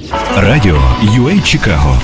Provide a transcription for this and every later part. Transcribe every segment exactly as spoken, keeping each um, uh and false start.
Радіо ю ей Чикаго.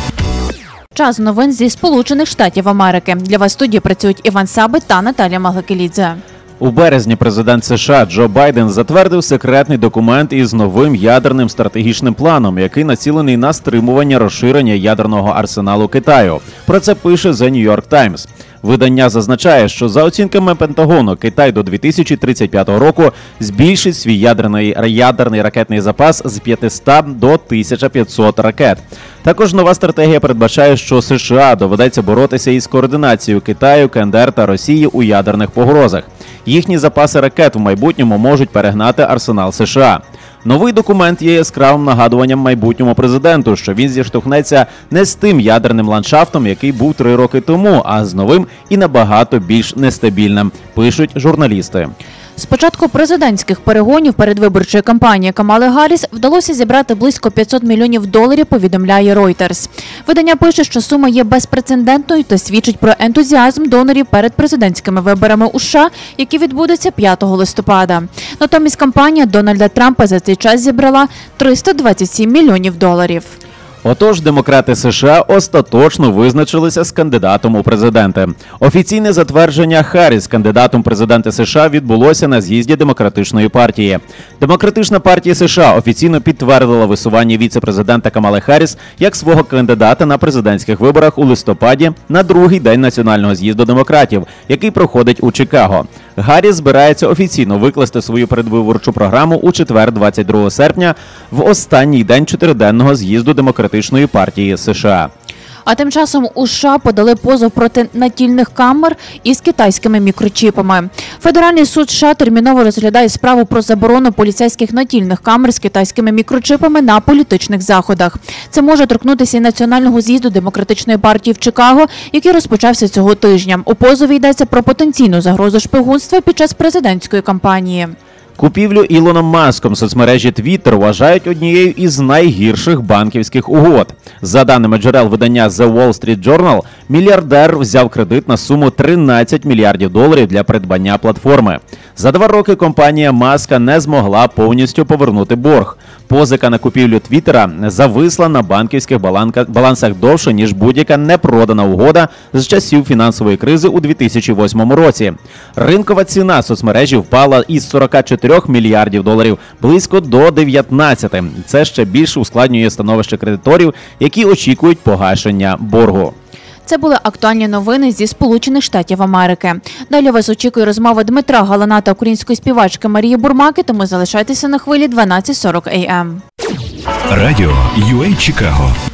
Час новин зі Сполучених Штатів Америки. Для вас в студії працюють Іван Сабит та Наталія Маглакелідзе. У березні президент США Джо Байден затвердив секретний документ із новим ядерним стратегічним планом, який націлений на стримування розширення ядерного арсеналу Китаю. Про це пише The New York Times. Видання зазначає, що за оцінками Пентагону, Китай до дві тисячі тридцять п'ятого року збільшить свій ядерний, ядерний ракетний запас з п'ятисот до тисячі п'ятсот ракет. Також нова стратегія передбачає, що США доведеться боротися із координацією Китаю, КНДР та Росії у ядерних погрозах. Їхні запаси ракет в майбутньому можуть перегнати арсенал США. Новий документ є яскравим нагадуванням майбутньому президенту, що він зіштовхнеться не з тим ядерним ландшафтом, який був три роки тому, а з новим і набагато більш нестабільним, пишуть журналісти. З початку президентських перегонів передвиборчої кампанії Камали Гарріс вдалося зібрати близько п'ятсот мільйонів доларів, повідомляє Reuters. Видання пише, що сума є безпрецедентною та свідчить про ентузіазм донорів перед президентськими виборами у США, які відбудуться п'ятого листопада. Натомість кампанія Дональда Трампа за цей час зібрала триста двадцять сім мільйонів доларів. Отож, демократи США остаточно визначилися з кандидатом у президенти. Офіційне затвердження Харріс кандидатом президента США відбулося на з'їзді Демократичної партії. Демократична партія США офіційно підтвердила висування віце-президента Камали Харріс як свого кандидата на президентських виборах у листопаді на другий день національного з'їзду демократів, який проходить у Чикаго. Гарріс збирається офіційно викласти свою передвиборчу програму у четвер, двадцять другого серпня, в останній день чотириденного з'їзду Демократичної партії США. А тим часом у США подали позов проти натільних камер із китайськими мікрочіпами. Федеральний суд США терміново розглядає справу про заборону поліцейських натільних камер з китайськими мікрочипами на політичних заходах. Це може торкнутися і національного з'їзду Демократичної партії в Чикаго, який розпочався цього тижня. У позові йдеться про потенційну загрозу шпигунства під час президентської кампанії. Купівлю Ілоном Маском соцмережі Twitter вважають однією із найгірших банківських угод. За даними джерел видання The Wall Street Journal, мільярдер взяв кредит на суму тринадцять мільярдів доларів для придбання платформи. За два роки компанія Маска не змогла повністю повернути борг. Позика на купівлю Твіттера зависла на банківських балансах довше, ніж будь-яка непродана угода з часів фінансової кризи у дві тисячі восьмому році. Ринкова ціна соцмережі впала із сорока чотирьох мільярдів доларів близько до дев'ятнадцяти. Це ще більше ускладнює становище кредиторів, які очікують погашення боргу. Це були актуальні новини зі Сполучених Штатів Америки. Далі вас очікує розмова Дмитра Галана та української співачки Марії Бурмаки, тому залишайтеся на хвилі дванадцять сорок ей ем. Радіо ю ей Чикаго.